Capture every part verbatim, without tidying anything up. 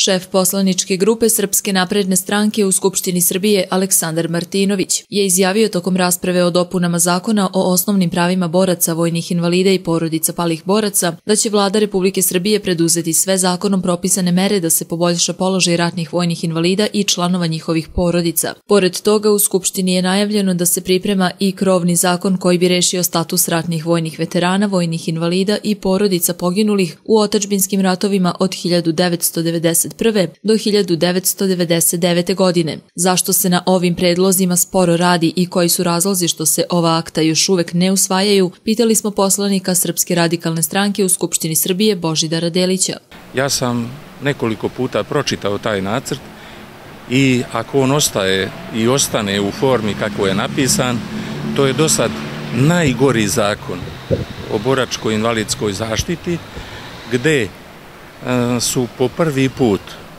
Šef poslaničke grupe Srpske napredne stranke u Skupštini Srbije Aleksandar Martinović je izjavio tokom rasprave o dopunama Zakona o osnovnim pravima boraca, vojnih invalida i porodica palih boraca da će Vlada Republike Srbije preduzeti sve zakonom propisane mere da se poboljša položaj ratnih vojnih invalida i članova njihovih porodica. Pored toga, u Skupštini je najavljeno da se priprema i krovni zakon koji bi rešio status ratnih vojnih veterana, vojnih invalida i porodica poginulih u otadžbinskim ratovima od hiljadu devetsto devedeset prve do hiljadu devetsto devedeset devete. godine. Zašto se na ovim predlozima sporo radi i koji su razlozi što se ova akta još uvek ne usvajaju, pitali smo poslanika Srpske radikalne stranke u Skupštini Srbije Božidara Delića. Ja sam nekoliko puta pročitao taj nacrt i ako on ostaje i ostane u formi kako je napisan, to je do sad najgori zakon o boračko-invalidskoj zaštiti, gde su po prvi put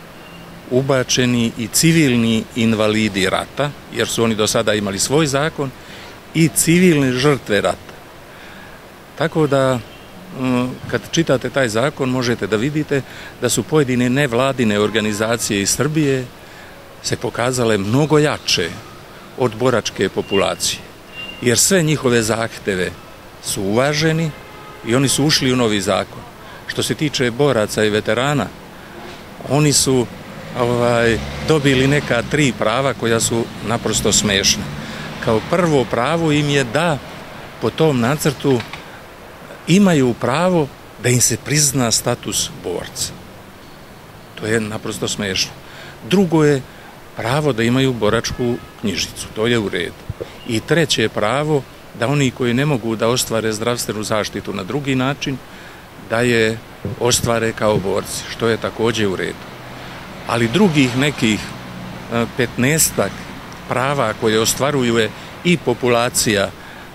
ubačeni i civilni invalidi rata, jer su oni do sada imali svoj zakon, i civilne žrtve rata. Tako da, kad čitate taj zakon, možete da vidite da su pojedine nevladine organizacije iz Srbije se pokazale mnogo jače od boračke populacije, jer sve njihove zahteve su uvaženi i oni su ušli u novi zakon. Što se tiče boraca i veterana, oni su ovaj, dobili neka tri prava koja su naprosto smešna. Kao prvo pravo im je da po tom nacrtu imaju pravo da im se prizna status borca. To je naprosto smešno. Drugo je pravo da imaju boračku knjižicu, to je u redu. I treće je pravo da oni koji ne mogu da ostvare zdravstvenu zaštitu na drugi način, da je ostvare kao borci, što je također u redu. Ali drugih nekih petnaestak prava koje ostvaruje i populacija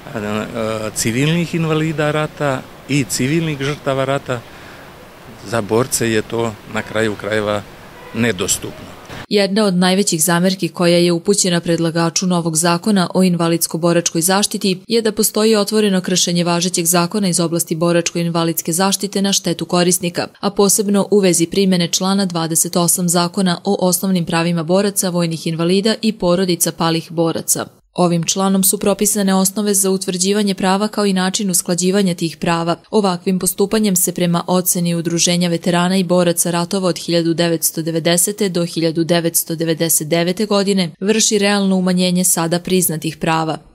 civilnih invalida rata i civilnih žrtava rata, za borce je to na kraju krajeva nedostupno. Jedna od najvećih zamerki koja je upućena predlagaču novog zakona o invalidsko-boračkoj zaštiti je da postoji otvoreno kršenje važećeg zakona iz oblasti boračko-invalidske zaštite na štetu korisnika, a posebno u vezi primene člana dvadeset osam Zakona o osnovnim pravima boraca, vojnih invalida i porodica palih boraca. Ovim članom su propisane osnove za utvrđivanje prava kao i način usklađivanja tih prava. Ovakvim postupanjem se prema oceni Udruženja veterana i boraca ratova od hiljadu devetsto devedesete. do hiljadu devetsto devedeset devete. godine vrši realno umanjenje sada priznatih prava.